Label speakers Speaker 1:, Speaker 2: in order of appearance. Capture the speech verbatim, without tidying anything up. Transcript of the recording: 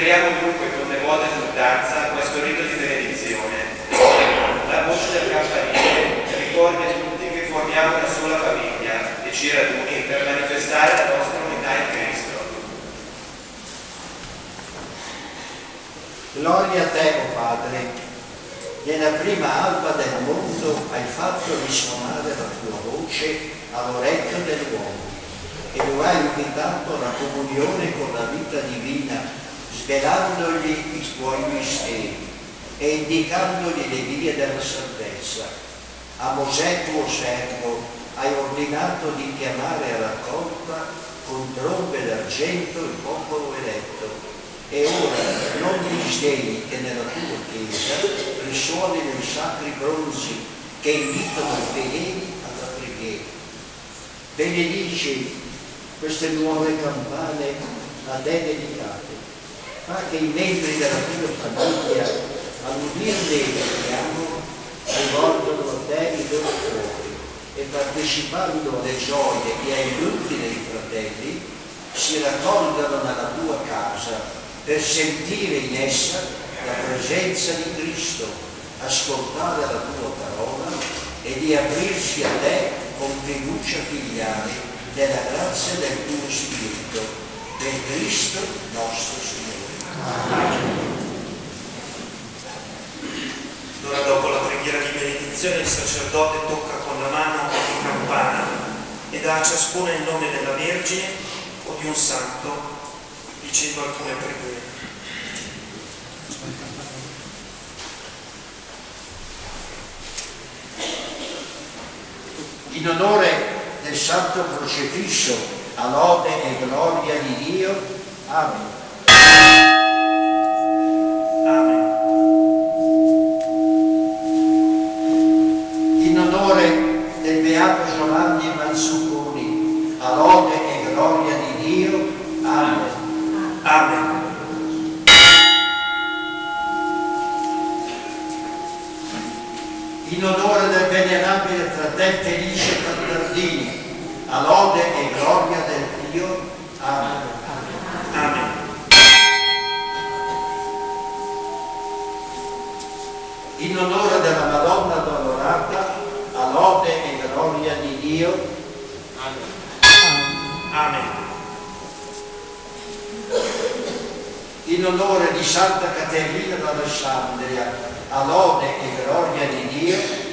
Speaker 1: Celebriamo dunque con devota esultanza questo rito di benedizione. La voce del campanile ricorda tutti che formiamo una sola famiglia e ci raduni per manifestare la nostra unità in Cristo.
Speaker 2: Gloria a te, o Padre. Nella prima alba del mondo hai fatto risuonare la tua voce all'orecchio dell'uomo e lo hai invitato alla comunione con la vita divina, svelandogli i tuoi misteri e indicandogli le vie della salvezza. A Mosè tuo servo hai ordinato di chiamare a raccolta con trombe d'argento il popolo eletto. E ora non disdegni che nella tua chiesa risuonino i sacri bronzi che invitano i fedeli alla preghiera. Benedici queste nuove campane a te dedicate. Fa che i membri della tua famiglia, all'udirle il richiamo, rivolgono a te i loro cuori e partecipando alle gioie e ai lutti dei fratelli si raccolgano nella tua casa per sentire in essa la presenza di Cristo, ascoltare la tua parola e di aprirsi a te con fiducia filiale nella grazia del tuo Spirito, per Cristo nostro Signore. Amen.
Speaker 3: Allora, dopo la preghiera di benedizione, il sacerdote tocca con la mano ogni campana e dà a ciascuna il nome della Vergine o di un santo, dicendo alcune preghiere.
Speaker 2: In onore del Santo Crocifisso, a lode e gloria di Dio. Amen.
Speaker 3: Amen.
Speaker 2: In onore del Beato Giovanni Manzucconi, a lode e gloria di Dio. Amen.
Speaker 3: Amen.
Speaker 2: In onore del venerabile fratel Felice Cantardini, a lode e gloria del Dio. Amen.
Speaker 3: Amen.
Speaker 2: In onore della Madonna Addolorata, a lode e gloria di Dio.
Speaker 3: Amen. Amen.
Speaker 2: In onore di Santa Caterina d'Alessandria, a lode e gloria di Dio.